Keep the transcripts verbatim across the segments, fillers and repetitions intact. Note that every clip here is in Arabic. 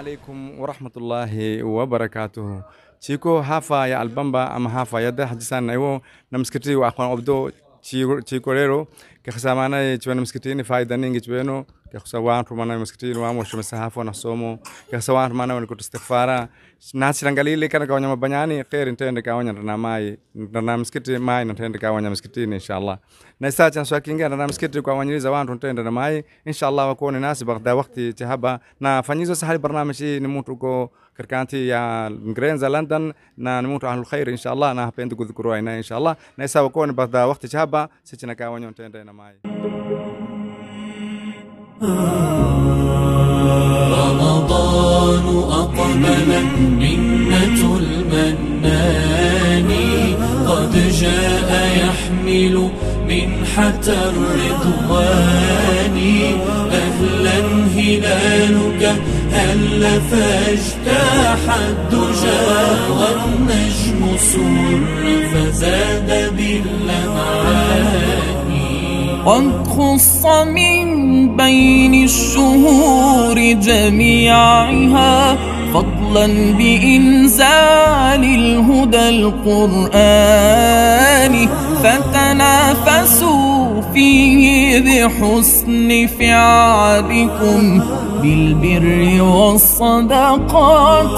عليكم ورحمة الله وبركاته. تشيكو هافا يا البامبا أما هافا يده حجسان نيو نمسكتي وأخوان عبدو تشيكو ريرو كخسامانا يجوا نمسكتي فايدة نيجي جوانو كخسوان رمانا مسكتي وامو شو مسحافو نحسومو كخسوان رمانا ونكون استغفارا nasi rangalile kana kawanya mabanyani khair ntende kawanya na mai na msikiti mai ntende kawanya msikitini inshallah na isacha swakinga na msikiti kawanyiriza wantu ntende na mai inshallah wakone nasi bagda wakati tahaba na fanyizo sahali barnamishi ni mtu ko karkanti ya ngrenza London na ni mtu ahlul khair inshallah na hapenda kudhukuru aina inshallah na isa wakone bagda wakati tahaba sichina kawanya ntende na mai رمضان أقبل منة المنان قد جاء يحمل منحة الرضوان أهلا هلالك هل فاجتاح الدجى والنجم سر فزاد باللمعان قد خص من بين الشهور جميعها فضلا بإنزال الهدى القرآن فتنافسوا فيه بحسن فعالكم بالبر والصدقات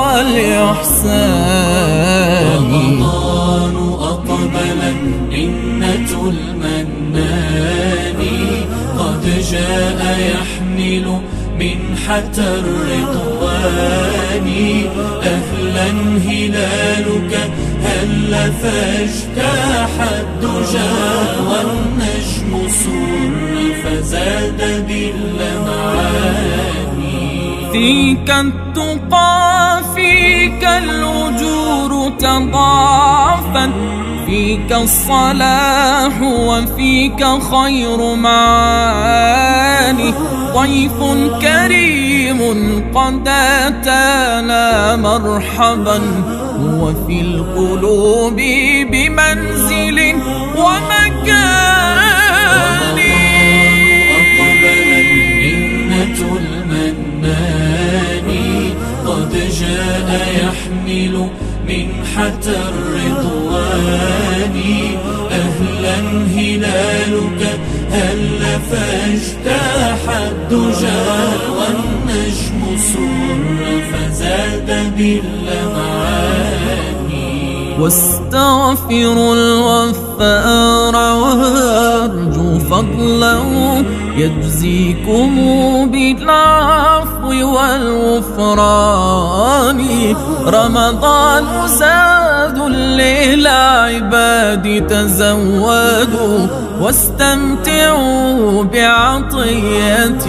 والإحسان. رمضان أقبل منة المنان قد جاء يحمل منحة الرضوان أهلا هلالك هل فاجتاح الدجى والنجم سر فزاد باللمعان فيك التقى فيك الأجور تضاعفت فيك الصلاح وفيك خير معاني ضيف كريم قد أتانا مرحبا هو في القلوب بمنزل ومكان. أقبل منة المنان قد جاء يحمل منحة الرضوان أهلا هلالك هل فاجتاح الدجى والنجم سر فزاد باللمعان واستغفروا الغفار وارجوا فضله يجزيكم بالعفو والغفران رمضان زاد للعباد تزودوا واستمتعوا بعطية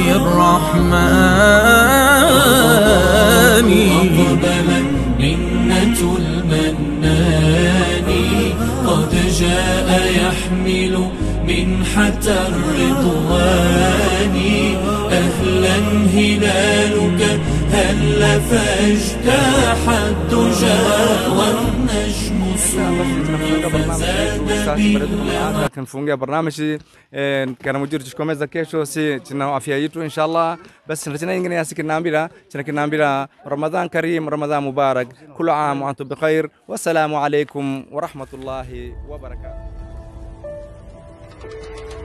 الرحمن. أقبلت منة المنان قد جاء يحمل منحة الرضوان أهلا هلالك هل فاجتاح الدجى والنجم سر فزاد باللمعان. Tunafungia barnamishi kana mujiri tukomeza kesho si tuna afya yetu inshallah bas tuna nyingine yasi kinambira tuna kinambira Ramadan Karim Ramadan Mubarak kullu aam wa antum bikhair wassalamu alaykum wa rahmatullahi wa barakatuh.